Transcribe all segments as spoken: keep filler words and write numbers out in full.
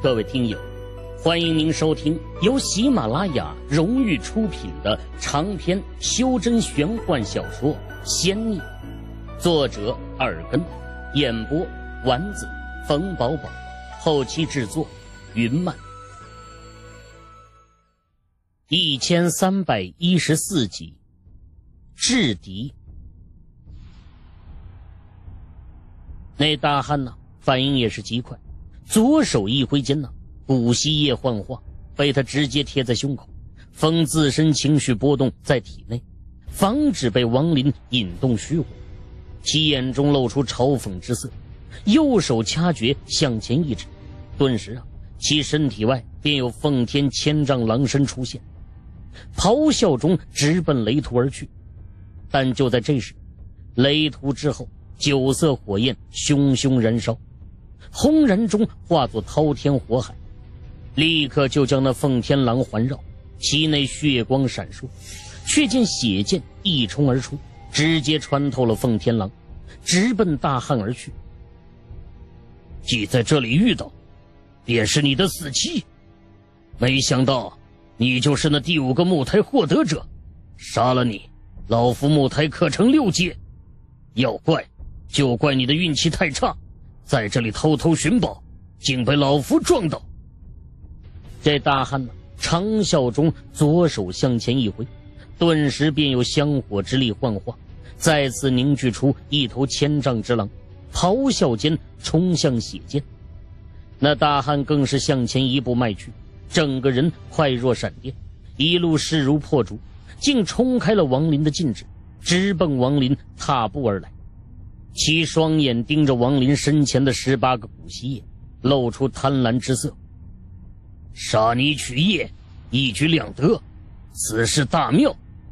各位听友，欢迎您收听由喜马拉雅荣誉出品的长篇修真玄幻小说《仙逆》，作者耳根，演播丸子、冯宝宝，后期制作云漫。一千三百一十四集，制敌。那大汉呢，反应也是极快，左手一挥间呢，古稀液幻化，被他直接贴在胸口，封自身情绪波动在体内，防止被亡灵引动虚火。其眼中露出嘲讽之色，右手掐诀向前一指，顿时啊，其身体外便有奉天千丈狼身出现，咆哮中直奔雷图而去。但就在这时，雷图之后九色火焰熊熊燃烧，轰然中化作滔天火海，立刻就将那奉天狼环绕，其内血光闪烁，却见血剑一冲而出，直接穿透了奉天狼，直奔大汉而去。既在这里遇到，便是你的死期。没想到你就是那第五个木胎获得者，杀了你，老夫木胎刻成六阶。要怪就怪你的运气太差，在这里偷偷寻宝，竟被老夫撞到。这大汉呢，长啸中左手向前一挥，顿时便有香火之力幻化，再次凝聚出一头千丈之狼，咆哮间冲向血剑。那大汉更是向前一步迈去，整个人快若闪电，一路势如破竹，竟冲开了亡灵的禁止，直奔亡灵踏步而来。其双眼盯着亡灵身前的十八个古稀液，露出贪婪之色。杀你取业，一举两得，此事大妙。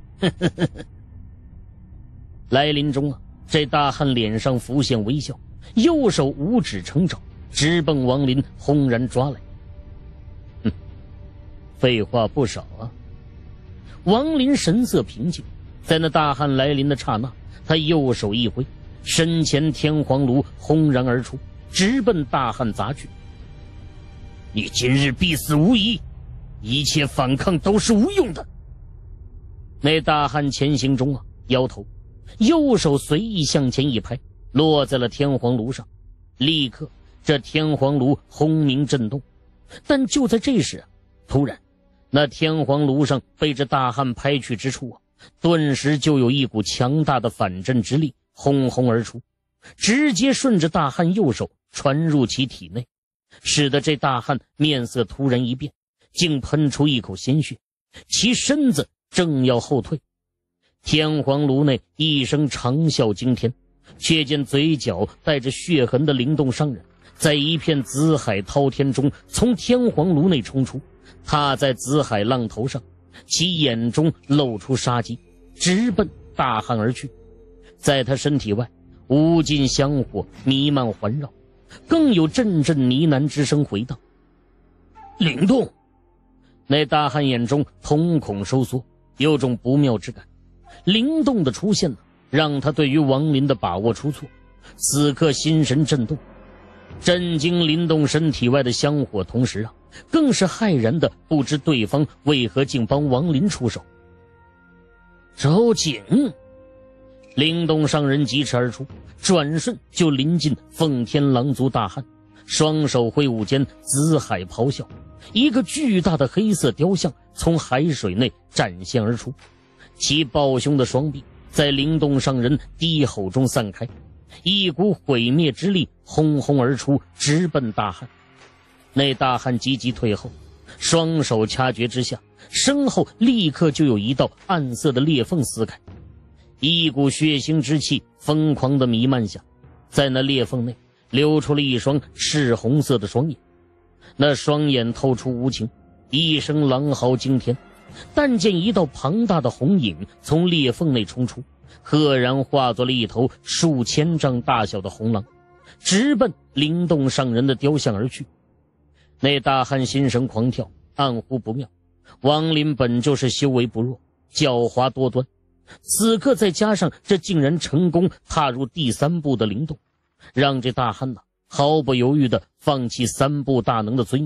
来临中啊，这大汉脸上浮现微笑，右手五指成爪，直奔亡灵轰然抓来。哼，废话不少啊。亡灵神色平静，在那大汉来临的刹那，他右手一挥，身前天皇炉轰然而出，直奔大汉砸去。你今日必死无疑，一切反抗都是无用的。那大汉前行中啊，摇头，右手随意向前一拍，落在了天皇炉上。立刻这天皇炉轰鸣震动，但就在这时啊，突然那天皇炉上被这大汉拍去之处啊，顿时就有一股强大的反震之力轰轰而出，直接顺着大汉右手传入其体内，使得这大汉面色突然一变，竟喷出一口鲜血，其身子正要后退。天皇炉内一声长啸惊天，却见嘴角带着血痕的灵动商人在一片紫海滔天中从天皇炉内冲出，踏在紫海浪头上，其眼中露出杀机，直奔大汉而去。在他身体外，无尽香火弥漫环绕，更有阵阵呢喃之声回荡。灵动！那大汉眼中瞳孔收缩，有种不妙之感。灵动的出现呢，让他对于亡灵的把握出错，此刻心神震动，震惊灵动身体外的香火，同时啊，更是骇然的不知对方为何竟帮亡灵出手。周景！灵动上人疾驰而出，转瞬就临近奉天狼族大汉，双手挥舞间，紫海咆哮，一个巨大的黑色雕像从海水内展现而出，其抱胸的双臂在灵动上人低吼中散开，一股毁灭之力轰轰而出，直奔大汉。那大汉急急退后，双手掐诀之下，身后立刻就有一道暗色的裂缝撕开，一股血腥之气疯狂地弥漫下，在那裂缝内流出了一双赤红色的双眼，那双眼透出无情，一声狼嚎惊天。但见一道庞大的红影从裂缝内冲出，赫然化作了一头数千丈大小的红狼，直奔灵动上人的雕像而去。那大汉心神狂跳，暗呼不妙，亡灵本就是修为不弱，狡猾多端，此刻再加上这竟然成功踏入第三步的灵动，让这大汉呐毫不犹豫地放弃三步大能的尊严，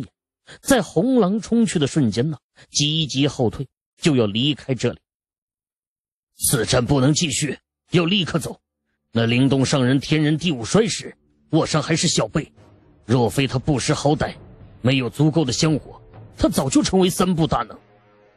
在红狼冲去的瞬间呢，急急后退，就要离开这里。此战不能继续，要立刻走。那灵动上人天人第五衰时，我上还是小辈，若非他不识好歹，没有足够的香火，他早就成为三部大能。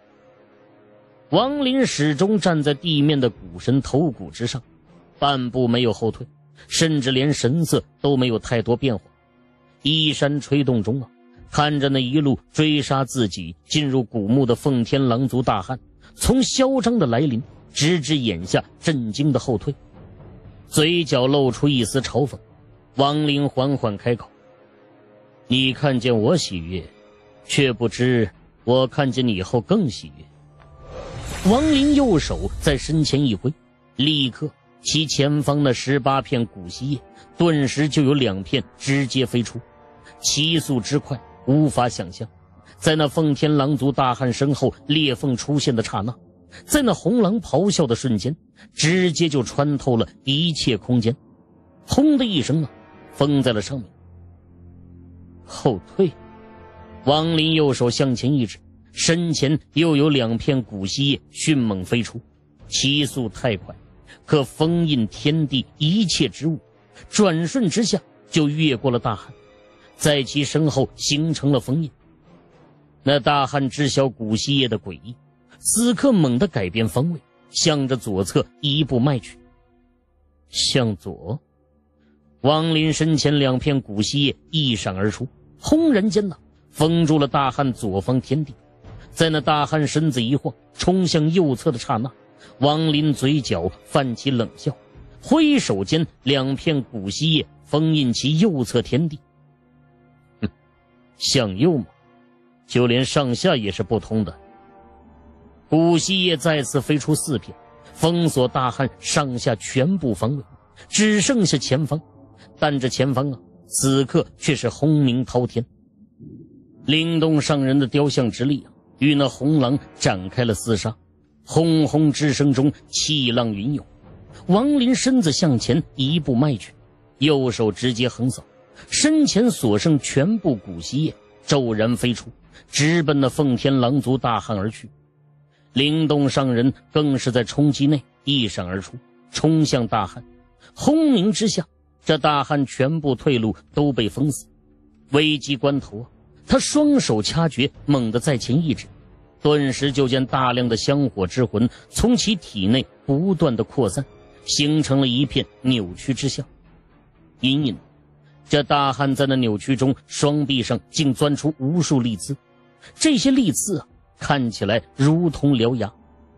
王林始终站在地面的古神头骨之上，半步没有后退，甚至连神色都没有太多变化。衣衫吹动中啊，看着那一路追杀自己进入古墓的奉天狼族大汉，从嚣张的来临直至眼下震惊的后退，嘴角露出一丝嘲讽。王林缓缓开口：你看见我喜悦，却不知我看见你后更喜悦。王林右手在身前一挥，立刻其前方那十八片古稀叶顿时就有两片直接飞出，其速之快无法想象。在那奉天狼族大汉身后裂缝出现的刹那，在那红狼咆哮的瞬间，直接就穿透了一切空间。轰的一声啊，封在了上面。后退。王林右手向前一指，身前又有两片古稀叶迅猛飞出，其速太快，可封印天地一切之物，转瞬之下就越过了大汉，在其身后形成了封印。那大汉知晓古稀叶的诡异，此刻猛地改变方位，向着左侧一步迈去。向左。王林身前两片古稀叶一闪而出，轰然间呢，封住了大汉左方天地。在那大汉身子一晃冲向右侧的刹那，王林嘴角泛起冷笑，挥手间两片古稀叶封印其右侧天地。哼，向右吗？就连上下也是不通的。古稀叶再次飞出四片，封锁大汉上下全部方位，只剩下前方。但这前方啊，此刻却是轰鸣滔天。灵动上人的雕像之力啊，与那红狼展开了厮杀，轰轰之声中气浪云涌。王林身子向前一步迈去，右手直接横扫，身前所剩全部古稀叶骤然飞出，直奔那奉天狼族大汉而去。灵动上人更是在冲击内一闪而出，冲向大汉。轰鸣之下，这大汉全部退路都被封死。危急关头啊，他双手掐诀，猛地在前一指，顿时就见大量的香火之魂从其体内不断的扩散，形成了一片扭曲之象。隐隐这大汉在那扭曲中，双臂上竟钻出无数利刺，这些利刺啊，看起来如同獠牙。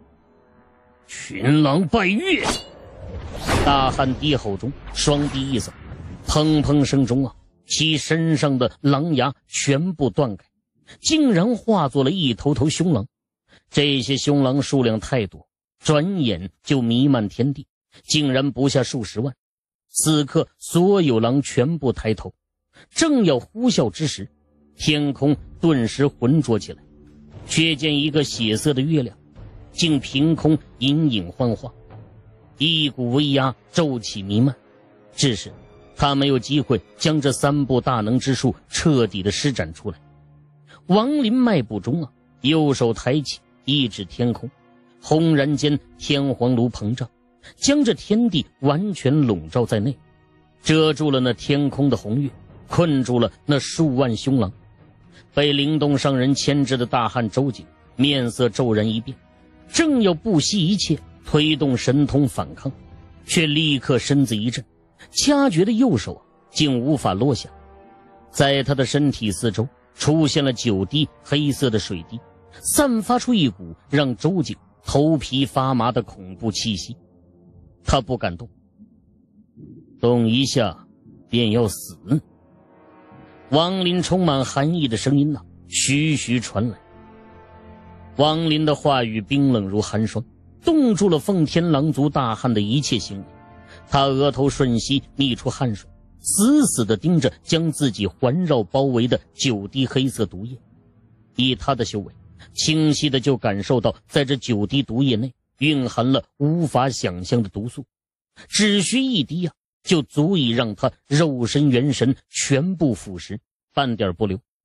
群狼拜月！大汉低吼中，双臂一扫，砰砰声中啊，其身上的狼牙全部断开，竟然化作了一头头凶狼。这些凶狼数量太多，转眼就弥漫天地，竟然不下数十万。此刻所有狼全部抬头，正要呼啸之时，天空顿时浑浊起来，却见一个血色的月亮竟凭空隐隐幻化，一股威压骤起弥漫。只是他没有机会将这三部大能之术彻底的施展出来。王林迈步中啊，右手抬起一指天空，轰然间天皇炉膨胀，将这天地完全笼罩在内，遮住了那天空的红月，困住了那数万凶狼。被灵动上人牵制的大汉周景面色骤然一变，正要不惜一切推动神通反抗，却立刻身子一震，掐诀的右手啊竟无法落下。在他的身体四周出现了九滴黑色的水滴，散发出一股让周景头皮发麻的恐怖气息。他不敢动，动一下便要死。王林充满寒意的声音啊徐徐传来。王林的话语冰冷如寒霜，冻住了奉天狼族大汉的一切行为。他额头瞬息泌出汗水，死死地盯着将自己环绕包围的九滴黑色毒液。以他的修为，清晰地就感受到在这九滴毒液内蕴含了无法想象的毒素，只需一滴啊，就足以让他肉身元神全部腐蚀，半点不留。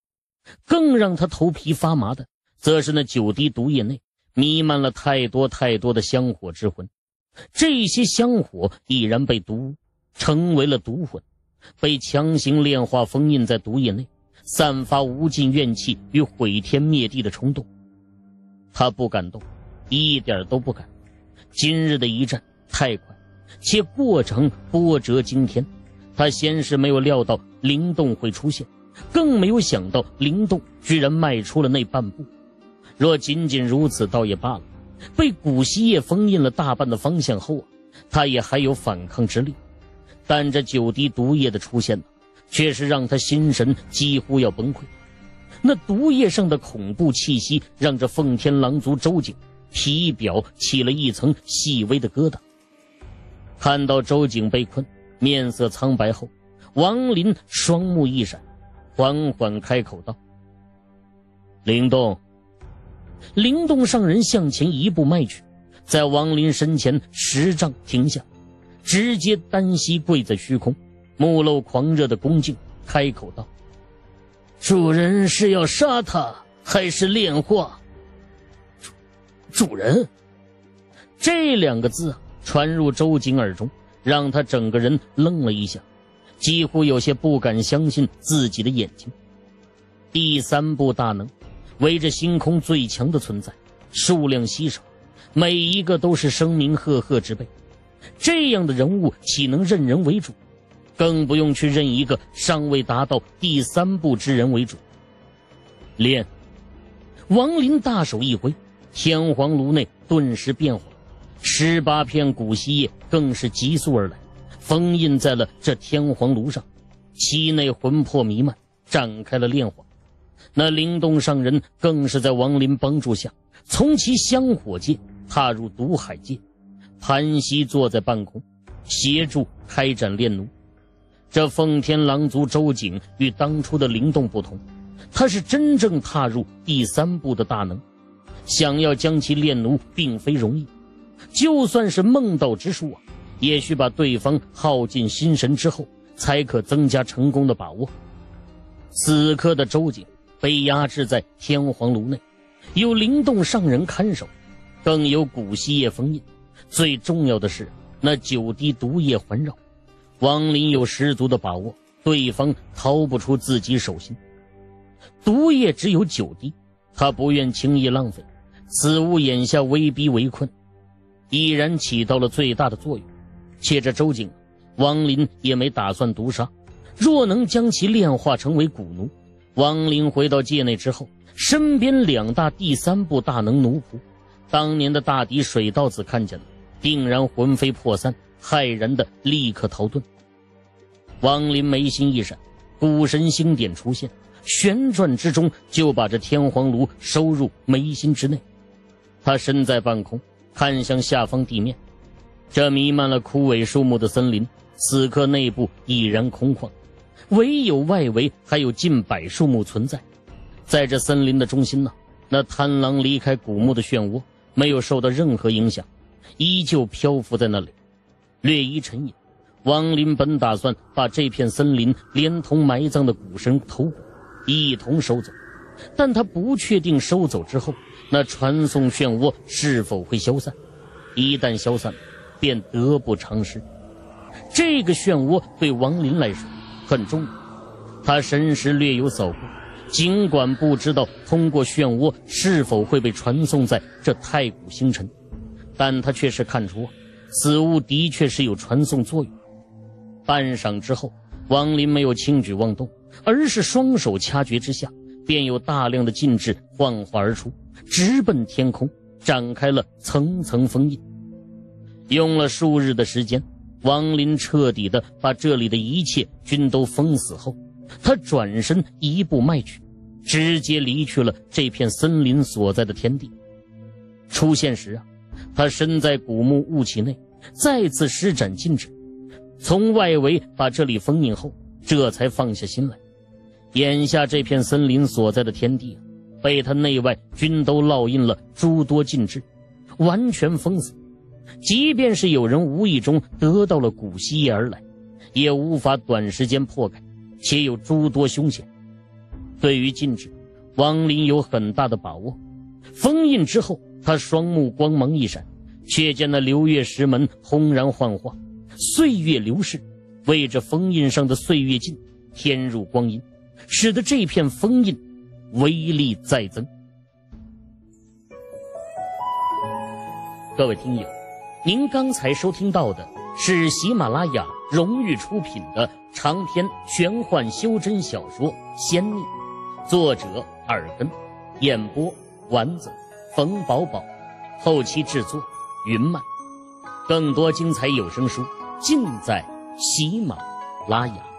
更让他头皮发麻的，则是那九滴毒液内弥漫了太多太多的香火之魂。这些香火已然被毒污，成为了毒魂，被强行炼化封印在毒液内，散发无尽怨气与毁天灭地的冲动。他不敢动，一点都不敢。今日的一战太快，且过程波折惊天。他先是没有料到灵动会出现，更没有想到灵动居然迈出了那半步。若仅仅如此倒也罢了，被古稀叶封印了大半的方向后啊，他也还有反抗之力。但这九滴毒液的出现呢，却是让他心神几乎要崩溃。那毒液上的恐怖气息让这奉天狼族周景体表起了一层细微的疙瘩。看到周景被困，面色苍白后，王林双目一闪，缓缓开口道：灵动。灵动上人向前一步迈去，在王林身前十丈停下，直接单膝跪在虚空，目露狂热的恭敬，开口道：主人是要杀他还是炼化？主主人这两个字啊传入周景耳中，让他整个人愣了一下，几乎有些不敢相信自己的眼睛。第三部大能为这星空最强的存在，数量稀少，每一个都是声名赫赫之辈。这样的人物岂能任人为主？更不用去认一个尚未达到第三步之人为主。炼！王林大手一挥，天皇炉内顿时变化，十八片古稀叶更是急速而来，封印在了这天皇炉上，其内魂魄弥漫，展开了炼化。那灵动上人更是在王林帮助下，从其香火界踏入毒海界，盘膝坐在半空，协助开展炼炉。这奉天狼族周景与当初的灵动不同，他是真正踏入第三步的大能，想要将其炼炉并非容易，就算是梦道之术啊，也需把对方耗尽心神之后，才可增加成功的把握。此刻的周景被压制在天皇炉内，有灵动上人看守，更有古稀叶封印，最重要的是那九滴毒液环绕。王林有十足的把握，对方逃不出自己手心。毒液只有九滴，他不愿轻易浪费，此物眼下威逼围困，已然起到了最大的作用。且这周景，王林也没打算毒杀，若能将其炼化成为蛊奴，王林回到界内之后，身边两大第三部大能奴仆，当年的大敌水道子看见了，定然魂飞魄散，骇然的立刻逃遁。王林眉心一闪，古神星点出现，旋转之中就把这天皇炉收入眉心之内。他身在半空，看向下方地面，这弥漫了枯萎树木的森林，此刻内部已然空旷，唯有外围还有近百树木存在。在这森林的中心呢，那贪狼离开古墓的漩涡没有受到任何影响，依旧漂浮在那里。略一沉吟，王林本打算把这片森林连同埋葬的古神头骨一同收走，但他不确定收走之后那传送漩涡是否会消散，一旦消散便得不偿失。这个漩涡对王林来说很重要，他神识略有扫过，尽管不知道通过漩涡是否会被传送在这太古星辰，但他却是看出此物的确是有传送作用。半晌之后，王林没有轻举妄动，而是双手掐诀之下，便有大量的禁制幻化而出，直奔天空，展开了层层封印。用了数日的时间，王林彻底的把这里的一切均都封死后，他转身一步迈去，直接离去了这片森林所在的天地。出现时啊，他身在古墓雾气内，再次施展禁制，从外围把这里封印后，这才放下心来。眼下这片森林所在的天地被他内外均都烙印了诸多禁制，完全封死。即便是有人无意中得到了古稀叶而来，也无法短时间破开，且有诸多凶险。 对于禁制，王林有很大的把握。封印之后，他双目光芒一闪，却见那流月石门轰然幻化，岁月流逝，为这封印上的岁月镜添入光阴，使得这片封印威力再增。各位听友，您刚才收听到的是喜马拉雅荣誉出品的长篇玄幻修真小说《仙逆》，作者耳根，演播丸子、冯宝宝，后期制作云漫。更多精彩有声书尽在喜马拉雅。